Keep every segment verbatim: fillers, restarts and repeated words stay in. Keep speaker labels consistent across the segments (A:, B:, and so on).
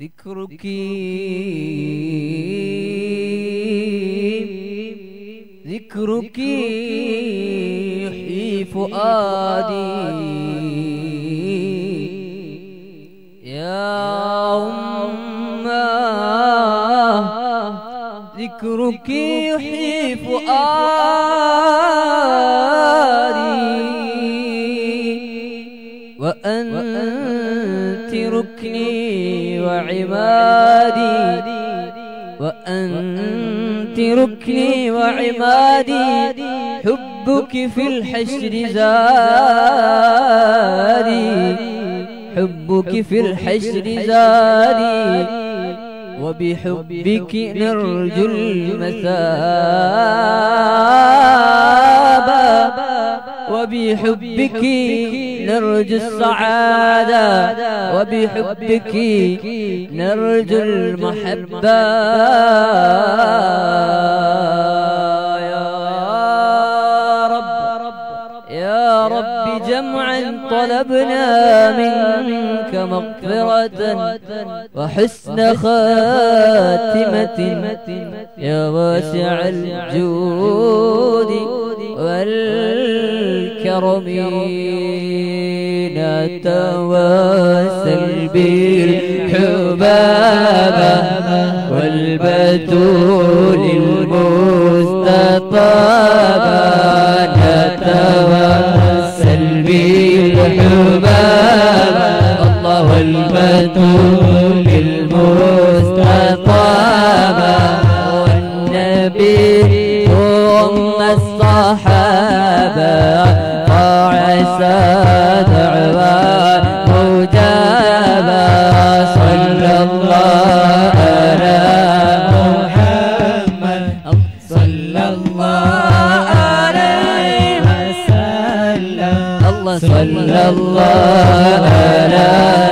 A: ذكرك ذكرك يحيي فؤادي يا أماه ذكرك يحيي فؤادي وأنت ركني وعمادي وأنت ركني وعمادي حبك في الحشر زادي حبك في الحشر زادي وبحبك نرجو المثابة وبحبك نرجو السعادة وبحبك نرجو المحبة يا رب يا رب جمعا طلبنا منك مغفرة وحسن خاتمة يا واسع الجود والكرم نتواصل بالحبابة والبتول المستطابة نتواصل بالحبابة الله والبتول المستطابة والنبي ثم الصحابة فعسى دعوى مجابة صلى الله على محمد صلى الله عليه وسلم الله صلى الله على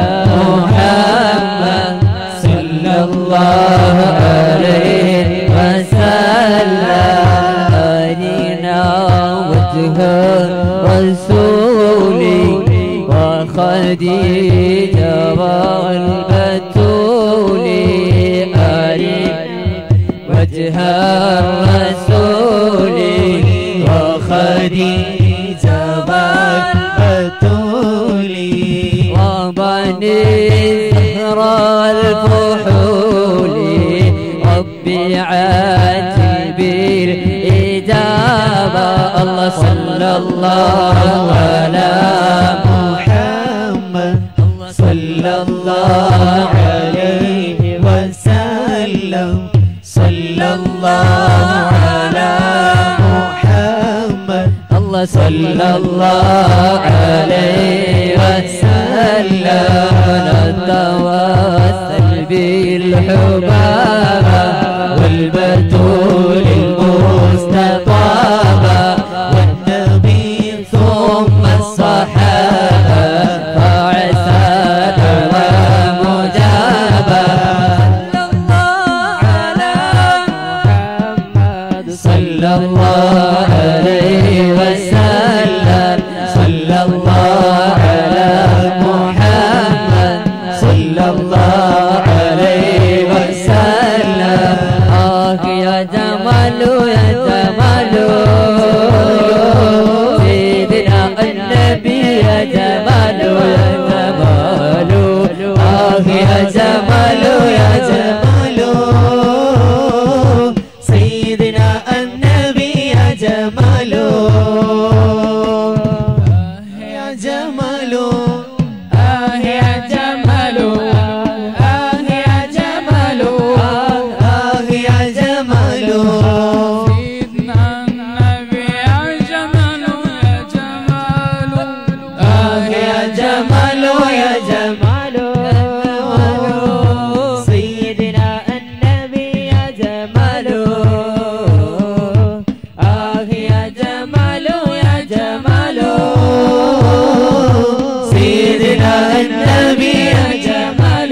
A: محمد صلى الله عليه وسلم أرنا وجه رسولي وخديجة والبتول أرنا وجه الرسول وخديجة والبتول وبني زهراء الفحول ربي عاتب الإجابة الله صلى الله على محمد صلى الله عليه وسلم صلى الله على محمد الله صلى الله عليه وسلم نتواصل بالحبابة والبتول المستطابة والنبي ثم الصحابة فعسى دعوى مجابة صلى الله عليه وسلم صلى الله على محمد صلى الله عليه وسلم آه يا جمال يا جمال سيدنا النبي يا جمال يا جمال آه يا جمال يا جمال سيدنا النبي يا جمال آه يا جمال آه يا جمال آه يا جمال آه يا جمال سيدنا النبي يا جمال يا جمال آه يا جمال يا جمال سيدنا النبي يا جمال آه يا جمال يا جمال سيدنا النبي يا جمال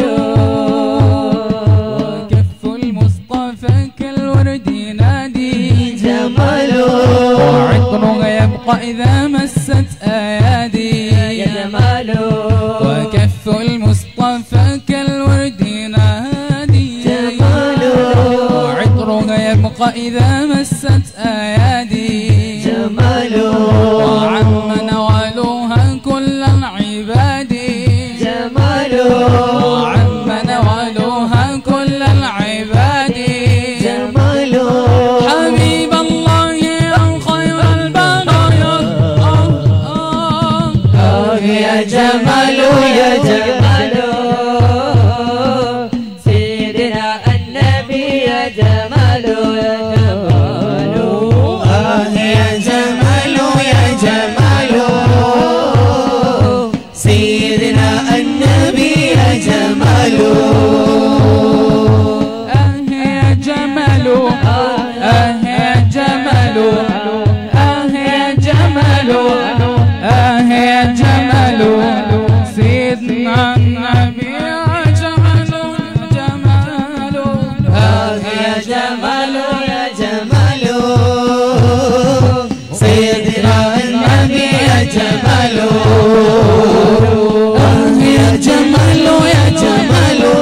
A: وكف المصطفى كالورد ينادي جماله وعطره يبقى إذا مست أيادي يا جماله وكف المصطفى كالورد ينادي
B: فوق إذا مست أيادي
A: جماله
B: وعم نوالوها كل العباد
A: جماله
B: وعم نوالوها كل العباد
A: جماله
B: حبيب الله يا خير البرايا
A: آه يا جماله يا جماله سيدنا النبي يا جماله يا جماله
B: آه يا جماله يا جماله سيدنا النبي يا جماله آه يا جماله آه يا جماله آه يا جماله آه يا جماله سيدنا النبي يا جماله جماله
A: آه يا جماله يا جماله سيدنا النبي يا جماله
B: آه يا جماله يا جماله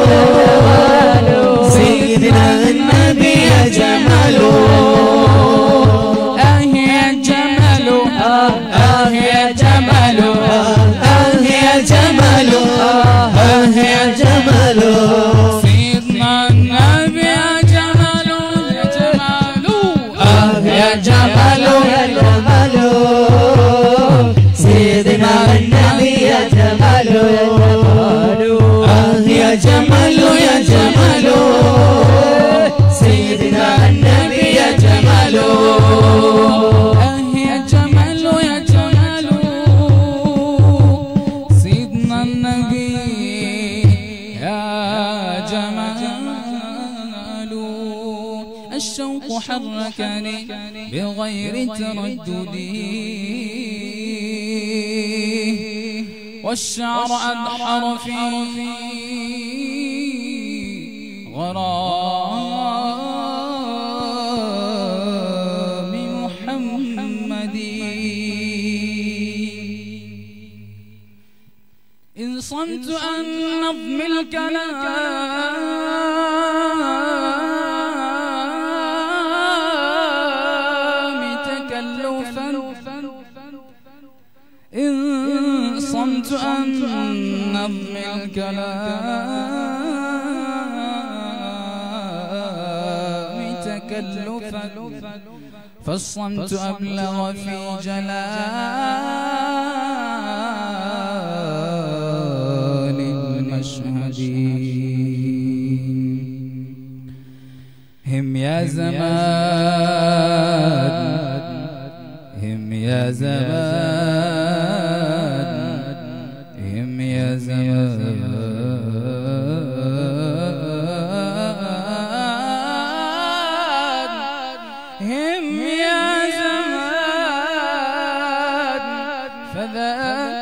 B: سيدنا النبي يا جماله آه يا جماله آه يا جماله آه يا جماله
A: آه يا جماله
B: سيدنا النبي يا جماله يا جماله آه يا جماله
A: يا جماله سيدنا النبي يا جماله يا جماله
B: آه يا جماله يا جماله
A: سيدنا النبي يا جماله
B: آه يا جماله يا جماله سيدنا النبي يا جماله الشوق حركني بغير تردد والشعر أدحر في غرام محمد إن صمت عن نظم الكلام تكلفا إن صمت عن نظم الكلام تكلفا فالصمت أبلغ في جلال المشهد هم يا زمان هم يا زمان هم يا زمان هم يا زمان فذا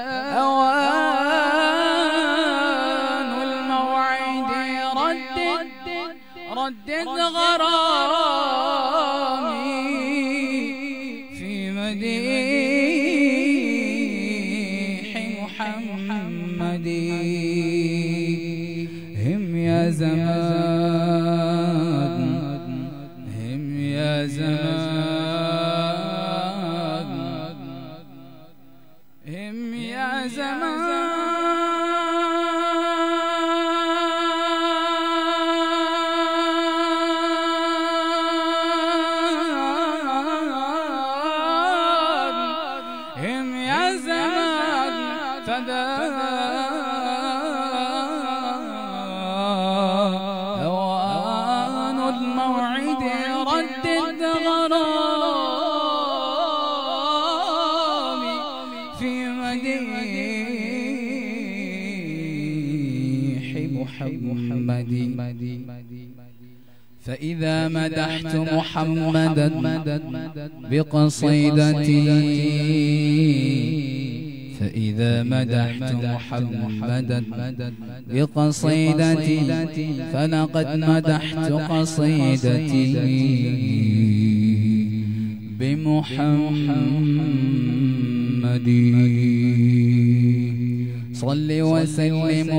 B: أوان الموعد ردد ردد غرامي في مديح محمد هم يا زمان هم يا زمان هم يا زمان هم يا زمان فذا أوان الموعد ردد غرامي في مديح محمد فإذا مدحت محمدا بقصيدتي فإذا مدحت محمدا بقصيدتي فلقد مدحت قصيدتي بمحمد صل وسلم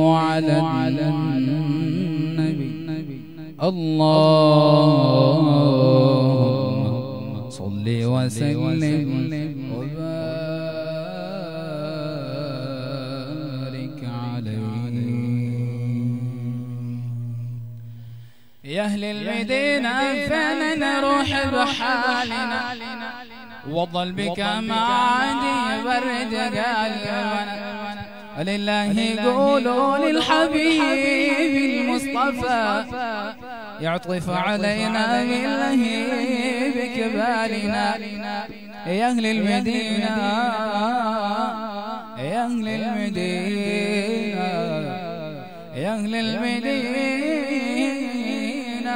B: على النبي الله
C: وسلم وبارك عليه. يا أهل المدينة فين نروح بحالنا وظل بك ما عادي برد قلبنا. لله قولوا للحبيب المصطفى يعطف علينا من لهيب كبالنا. يا أهل المدينة يا أهل المدينة يا أهل المدينة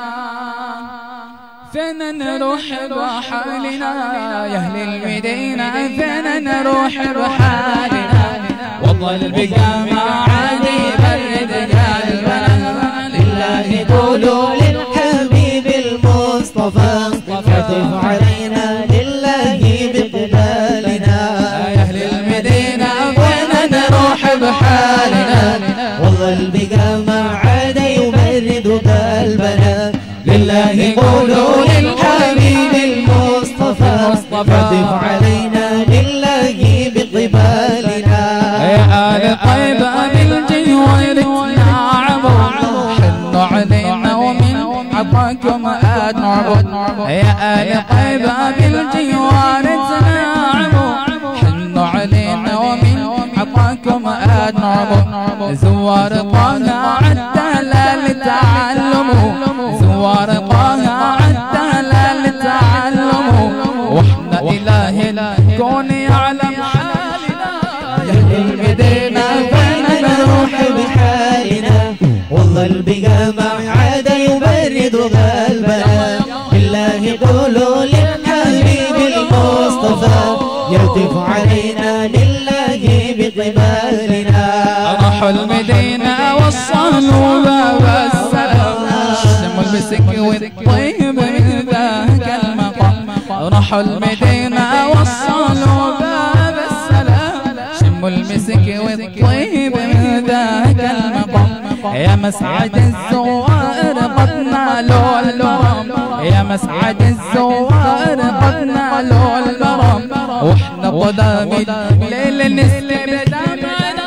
C: فين نروح بحالنا. يا أهل المدينة فين نروح بحالنا وظل بك ما عادي برد قلبنا.
B: لله قولوا للحبيب المصطفى يعطف علينا لله بقبالنا.
C: يا أهل المدينة فين نروح بحالنا
B: وظل بك ما عاد يبرد قلبنا. لله قولوا للحبيب المصطفى يعطف علينا لله بقبالنا.
C: يا آل طيبة بالجوار نعبوا حنوا علينا ومن عطاكم أنعبد. يا آل طيبة بالجوار نعبوا حنوا علينا ومن عطاكم أنعبد. زوار طه عالدلال تعلموا زوار طه عالدلال تعلموا واحنا إله الكون يعلم حالنا.
B: يا أهل المدينة فين نروح بحالنا وظل بقى ما عاد يبرد قلبنا. لله قولوا للحبيب المصطفى يعطف علينا لله بقبالنا.
C: راحوا المدينة وصلوا باب السلام شموا المسك والطيب من ذاك المقام. راحوا المدينة وصلوا باب السلام شموا المسك والطيب من ذاك المقام. يا مسعد الزوار قد نالوا البرم. يا مسعد الزوار قد نالوا البرم واحنا قدام الليل نسلم تابعنا.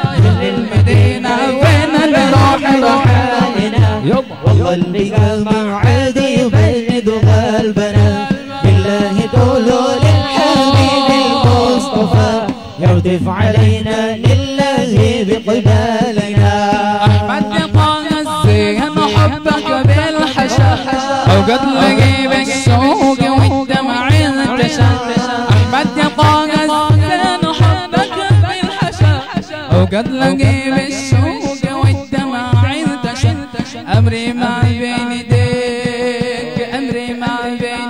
C: للمدينة فين نروح بحالنا
B: وظل بقى ما عاد يبرد قلبنا. لله قولوا للحبيب المصطفى يعطف علينا لله بقبالنا.
C: أحمد طه الزين حبك بالحشا وقد لقي بالشوق والدمع انتشى. أحمد طه الزين حبك بالحشا وقد لقي بالشوق والدمع انتشى. أمري ما بين يديك أمري ما بين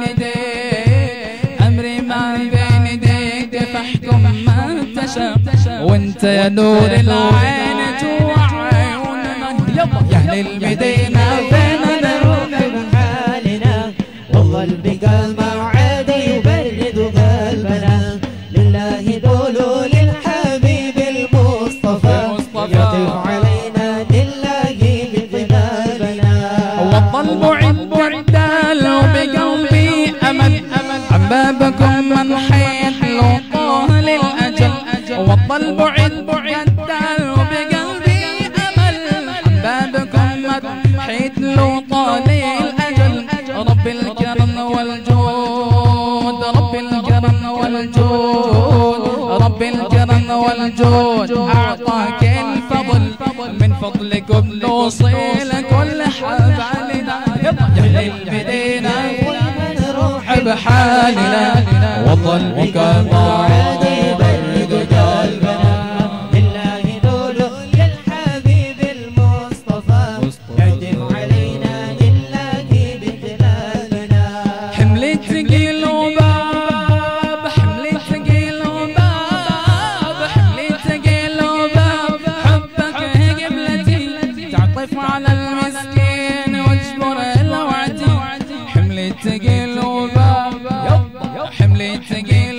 C: يديك أمري ما بين يديك فاحكم ما انتشى. وانت يا نور العين جوا عيوننا. يا أهل المدينة فين نروح
B: بحالنا وظل بقى ما عاد يبرد قلبنا. لله قولوا للحبيب المصطفى يعطف علينا لله بقبالنا.
C: والظل بعيد بعدال وبقلبي أمل عن بابكم من حيث لو طال الأجل. والظل بعيد بعدال وبقلبي أمل عن بابكم من حيث لو طال الأجل. رب الكرم والجود رب الكرم والجود رب الكرم والجود أعطاك الفضل من فضلكم نوصل كل حب علينا. يا أهل المدينة
B: نروح
C: بحالنا وظل بك ما
B: عاد يبرد قلبنا. لله قولوا للحبيب المصطفى يعطف علينا لله بقبالنا.
C: حملت ثقيل وباب حملت ثقيل وباب حملت ثقيل وباب حبك قبلتي تعطف على المسكين واجبر الوعد. حملت ثقيل وباب حملت ثقيل